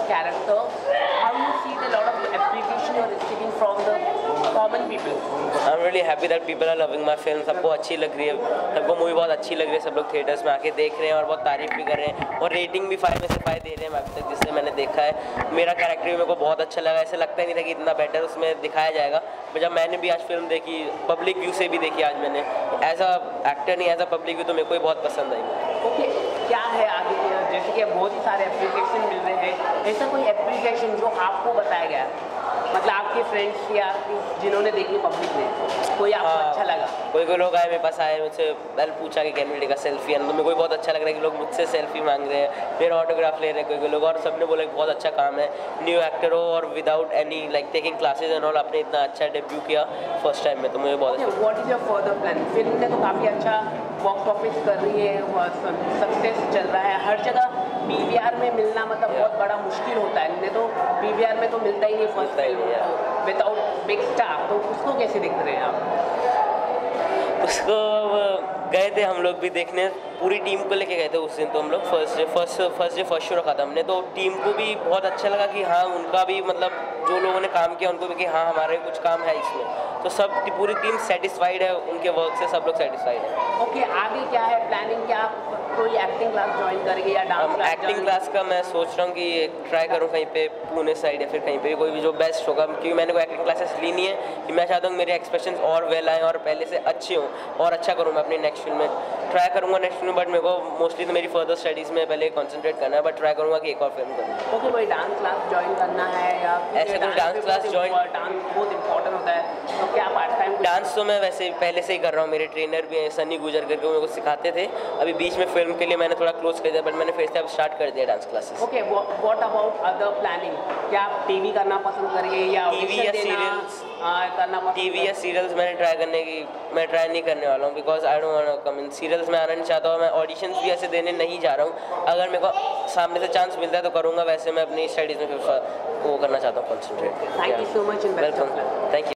character, how you see the lot of appreciation you are receiving from the common people? I'm really happy that people are loving my film. सबको अच्छी लग रही है, सबको movie बहुत अच्छी लग रही है, सब लोग थिएटर्स में आके देख रहे हैं और बहुत तारीफ भी कर रहे हैं और रेटिंग भी 5 में से 5 दे रहे हैं अभी तक जिससे मैंने देखा है। मेरा कैरेक्टर भी मेरे को बहुत अच्छा लगा, ऐसे लगता ही नहीं था कि इतना बेटर उसमें दिखाया जाएगा। पर जब मैंने भी आज फिल्म देखी, पब्लिक व्यू से भी देखी आज मैंने, एज अ एक्टर नहीं एज अ पब्लिक व्यू, तो मेरे को बहुत पसंद आई। ओके, क्या है आगे, जैसे कि बहुत ही सारे एप्लीकेशन मिल रहे हैं, ऐसा कोई एप्लीकेशन जो आपको बताया गया, मतलब आपके फ्रेंड्स या जिन्होंने देखी पब्लिक ने, कोई आपको अच्छा लगा? कोई लोग आए मेरे पास, आए मुझसे पहले पूछा कि can we take a selfie, तो मेरे को बहुत अच्छा लग रहा है कि लोग मुझसे सेल्फी मांग रहे हैं, मेरा ऑटोग्राफ ले रहे हैं कोई लोग, और सबने बोला कि बहुत अच्छा काम है, न्यू एक्टर हो और without any like taking classes and all, आपने इतना अच्छा डेब्यू किया फर्स्ट टाइम में, तो मुझे बहुत अच्छा। What is your further plan? Film ने तो काफ़ी अच्छा बॉक्स ऑफिस कर रही है, सक्सेस चल रहा है हर जगह। पीवीआर में मिलना मतलब बहुत बड़ा मुश्किल होता है, नहीं तो पीवीआर में तो मिलता ही नहीं first film without big star, तो उसको कैसे देख रहे हैं आप? उसको गए थे हम लोग भी देखने, पूरी टीम को लेके गए थे उस दिन, तो हम लोग फर्स्ट शो रखा था हमने, तो टीम को भी बहुत अच्छा लगा कि हाँ उनका भी मतलब जो लोगों ने काम किया उनको भी कि हाँ हमारा कुछ काम है इसमें, तो सब पूरी टीम सेटिस्फाइड है उनके वर्क से, सब लोग सेटिस्फाइड है। ओके, आगे क्या है प्लानिंग? क्या आप कोई एक्टिंग क्लास ज्वाइन करेंगे या डांस क्लास? एक्टिंग क्लास का मैं सोच रहा हूँ कि ट्राई करूँ कहीं पे पुणे साइड या फिर कहीं पे कोई भी जो बेस्ट होगा, क्योंकि मैंने कोई एक्टिंग क्लासेस ली नहीं है, कि मैं चाहता हूँ मेरे एक्सप्रेशंस और वेल आएँ और पहले से अच्छे हों और अच्छा करूँ मैं अपनी नेक्स्ट फिल्म में, ट्राई करूँगा नेक्स्ट फिल्म, बट मेरे को मोस्टली तो मेरी फर्दर स्टडीज़ में पहले कॉन्सेंट्रेट करना है, बट ट्राई करूँगा कि एक और फिल्म करूँ। ओके, कोई डांस क्लास ज्वाइन करना है या ऐसे कोई डांस क्लास ज्वाइन? डांस बहुत इंपॉर्टेंट होता है, तो क्या पार्ट टाइम? डांस तो मैं वैसे पहले से ही कर रहा हूँ, मेरे ट्रेनर भी हैं सनी गुजर करके, मेरे को सिखाते थे, अभी बीच में फिल्म के लिए मैंने थोड़ा क्लोज कर दिया, बट मैंने फिर से अब स्टार्ट कर दिया dance classes. Okay, what about other planning? क्या आप टीवी करना पसंद करेंगे या टीवी या सीरियल्स करना पसंद? टीवी या सीरियल्स मैं ट्राई नहीं करने वाला हूँ, because I don't want to come in serials में, आना नहीं चाहता हूँ मैं, ऑडिशंस भी ऐसे देने नहीं जा रहा हूँ, अगर मेरे को सामने से चांस मिलता है तो करूँगा, वैसे मैं अपनी स्टडीज़ में फिर वो करना चाहता हूँ concentrate. Thank you so much and welcome, thank you.